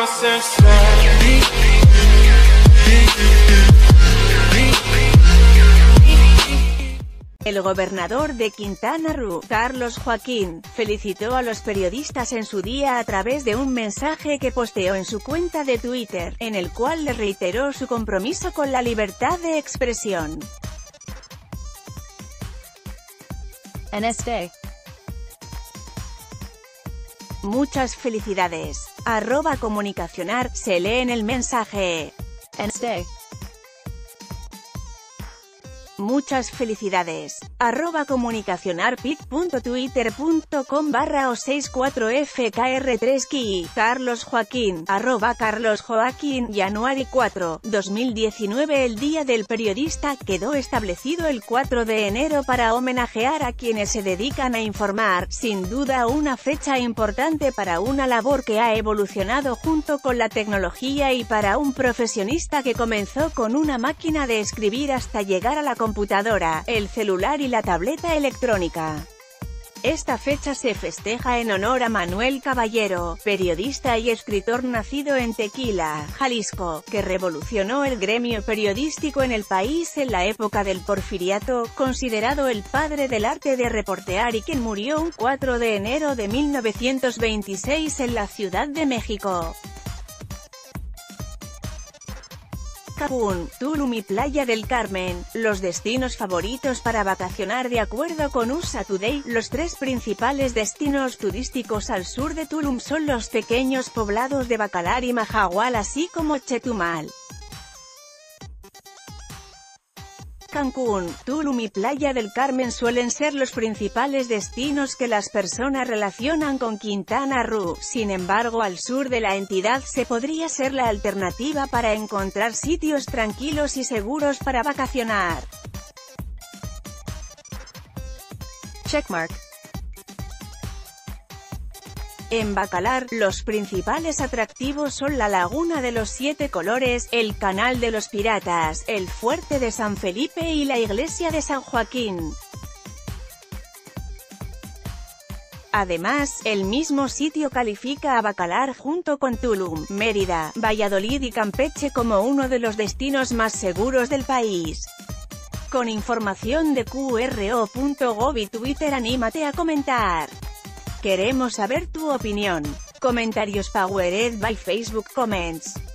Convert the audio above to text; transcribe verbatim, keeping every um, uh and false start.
El gobernador de Quintana Roo, Carlos Joaquín, felicitó a los periodistas en su día a través de un mensaje que posteó en su cuenta de Twitter, en el cual le reiteró su compromiso con la libertad de expresión. En este. Muchas felicidades. Arroba comunicacionar, se lee en el mensaje. En este. Muchas felicidades. Arroba comunicacionarpic.twitter.com barra o sesenta y cuatro F K R tres Ki. Carlos Joaquín. Arroba Carlos Joaquín. January cuatro, dos mil diecinueve. El Día del Periodista quedó establecido el cuatro de enero para homenajear a quienes se dedican a informar, sin duda una fecha importante para una labor que ha evolucionado junto con la tecnología y para un profesionista que comenzó con una máquina de escribir hasta llegar a la computadora, el celular y la tableta electrónica. Esta fecha se festeja en honor a Manuel Caballero, periodista y escritor nacido en Tequila, Jalisco, que revolucionó el gremio periodístico en el país en la época del Porfiriato, considerado el padre del arte de reportear y quien murió un cuatro de enero de mil novecientos veintiséis en la Ciudad de México. Cancún, Tulum y Playa del Carmen, los destinos favoritos para vacacionar de acuerdo con U S A Today. Los tres principales destinos turísticos al sur de Tulum son los pequeños poblados de Bacalar y Mahahual así como Chetumal. Cancún, Tulum y Playa del Carmen suelen ser los principales destinos que las personas relacionan con Quintana Roo. Sin embargo, al sur de la entidad se podría ser la alternativa para encontrar sitios tranquilos y seguros para vacacionar. Checkmark. En Bacalar, los principales atractivos son la Laguna de los Siete Colores, el Canal de los Piratas, el Fuerte de San Felipe y la Iglesia de San Joaquín. Además, el mismo sitio califica a Bacalar junto con Tulum, Mérida, Valladolid y Campeche como uno de los destinos más seguros del país. Con información de Q R O punto gov y Twitter, anímate a comentar. Queremos saber tu opinión. Comentarios powered by Facebook Comments.